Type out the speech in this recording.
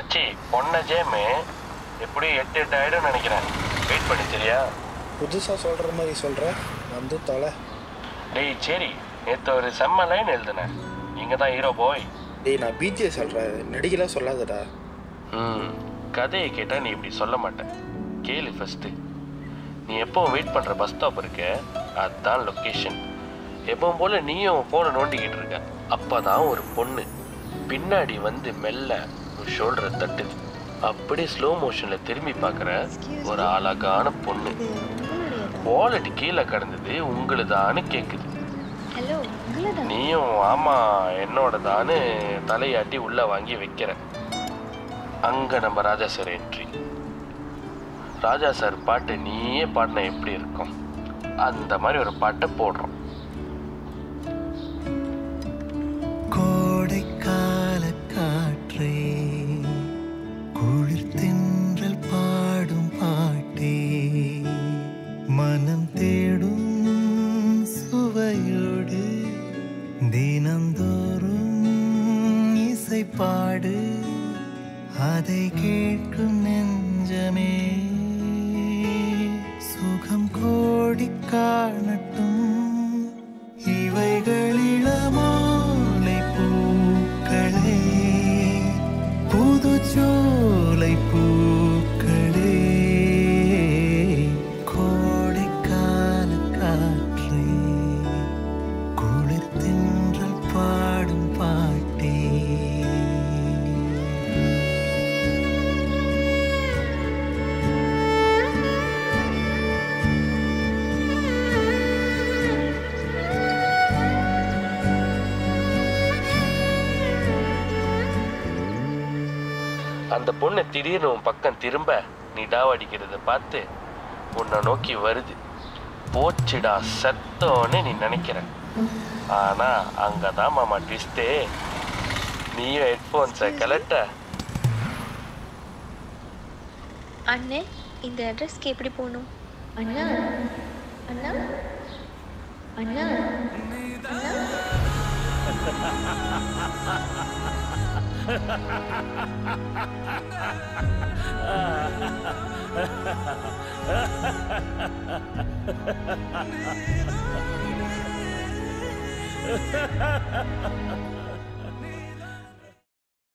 மச்சி பொண்ண ஜேமு எப்படியும் 8 ஆயிடும் நினைக்கிறேன். வெயிட் பண்ணி சரியா? புதுசாக சொல்கிற மாதிரி சொல்கிற வந்து தொலை. டேய் சரி, நேற்று ஒரு செம்ம லைன் எழுதுனேன். நீங்கள் தான் ஹீரோ போய். டேய் நான் பிஜே சொல்கிறேன், நடிக்கலாம் சொல்லாதடா. கதையை கேட்டால் நீ இப்படி சொல்ல மாட்டேன். கேளு ஃபஸ்ட்டு. நீ எப்போவும் வெயிட் பண்ணுற பஸ் ஸ்டாப் இருக்க, அதுதான் லொக்கேஷன். எப்பவும் போல் நீயும் ஃபோனை நோண்டிக்கிட்டு இருக்க. அப்போ தான் ஒரு பொண்ணு பின்னாடி வந்து மெல்ல ஒரு ஷோல்டரை தட்டுது. அப்படியே ஸ்லோ மோஷனில் திரும்பி பார்க்குற ஒரு அழகான பொண்ணு. வாலெட் கீழே கிடந்தது உங்களுதான்னு கேட்குது. நீயும் ஆமாம் என்னோடதான்னு தலையாட்டி உள்ளே வாங்கி வைக்கிற. அங்கே நம்ம Raja sir entry. Raja sir பாட்டு நீயே பாடின எப்படி இருக்கும், அந்த மாதிரி ஒரு பாட்டை போடுறோம். கோடைக்கால காற்றே, குளிர் தென்றல் பாடும் பாட்டே, மனம் தேடும் சுவையோடு தினந்தோறும் இசை பாடு, அதை கேட்கும் நெஞ்சமே சுகம் கோடி காணட்டும். இவைகளிளமாலை பூக்களே, புதுச்சோலை பூக்களே, கோடைக்கால காற்றே, குளிர் தென்றல் பாடும் பாட்டே. அந்த பொண்ணு திடீர்னு உன் பக்கம் திரும்ப நீ டாவடிக்கிறத பார்த்து உன்னை நோக்கி வருது. போச்சுடா செத்தோன்னு நீ நினைக்கிற. ஆனால் அங்கே தான் மாமா ட்விஸ்டே. நீயும் ஹெட்ஃபோன்ஸை கலட்ட. அண்ணே இந்த அட்ரஸ்க்கு எப்படி போகணும்? அண்ணா அண்ணா அண்ணா அண்ணா.